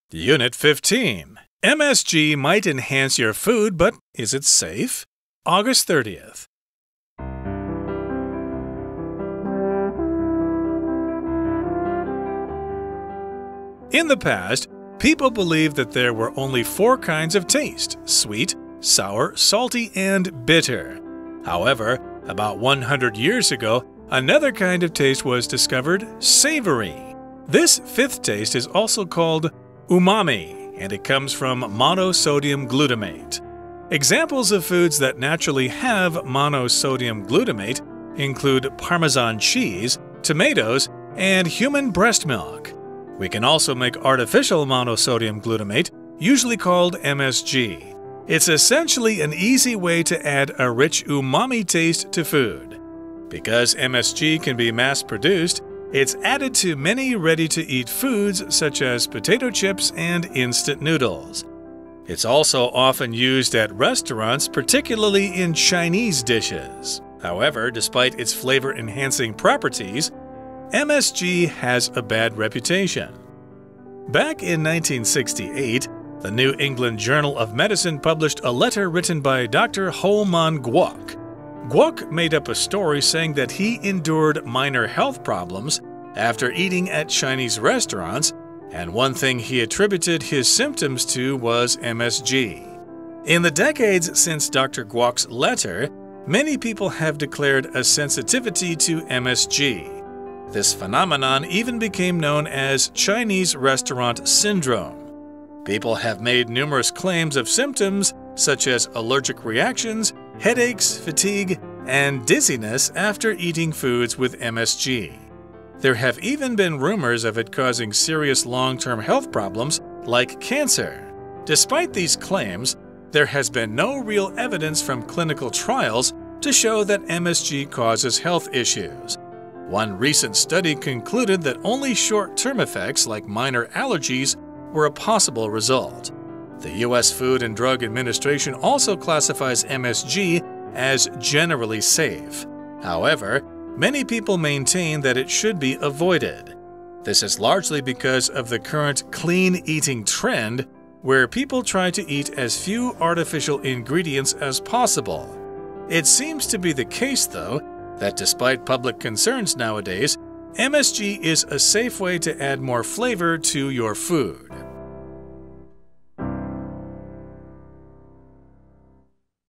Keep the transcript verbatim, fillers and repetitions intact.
Unit fifteen. M S G might enhance your food, but is it safe? August thirtieth. In the past, people believed that there were only four kinds of taste: sweet, sour, salty, and bitter. However, about one hundred years ago, another kind of taste was discovered: savory. This fifth taste is also called umami, and it comes from monosodium glutamate. Examples of foods that naturally have monosodium glutamate include Parmesan cheese, tomatoes, and human breast milk. We can also make artificial monosodium glutamate, usually called M S G. It's essentially an easy way to add a rich umami taste to food. Because M S G can be mass-produced, it's added to many ready-to-eat foods such as potato chips and instant noodles. It's also often used at restaurants, particularly in Chinese dishes. However, despite its flavor-enhancing properties, M S G has a bad reputation. Back in nineteen sixty-eight, the New England Journal of Medicine published a letter written by Doctor Ho-Man Guok. Guok made up a story saying that he endured minor health problems after eating at Chinese restaurants, and one thing he attributed his symptoms to was M S G. In the decades since Doctor Guok's letter, many people have declared a sensitivity to M S G. This phenomenon even became known as Chinese restaurant syndrome. People have made numerous claims of symptoms such as allergic reactions, headaches, fatigue, and dizziness after eating foods with M S G. There have even been rumors of it causing serious long-term health problems like cancer. Despite these claims, there has been no real evidence from clinical trials to show that M S G causes health issues. One recent study concluded that only short-term effects like minor allergies were a possible result. The U S Food and Drug Administration also classifies M S G as generally safe. However, many people maintain that it should be avoided. This is largely because of the current clean eating trend, where people try to eat as few artificial ingredients as possible. It seems to be the case, though, that despite public concerns nowadays, M S G is a safe way to add more flavor to your food.